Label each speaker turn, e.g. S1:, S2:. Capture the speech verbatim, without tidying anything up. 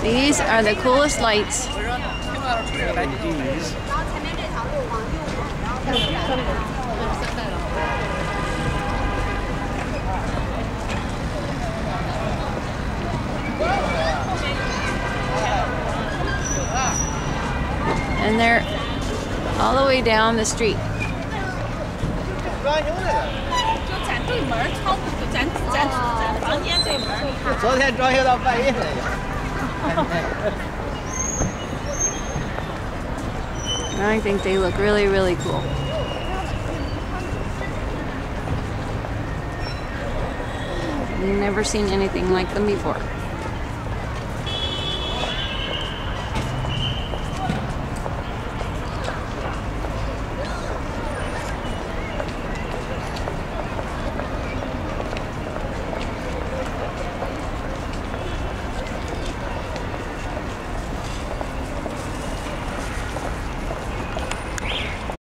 S1: These are the coolest lights. And they're all the way down the street. I think they look really, really cool. Never seen anything like them before.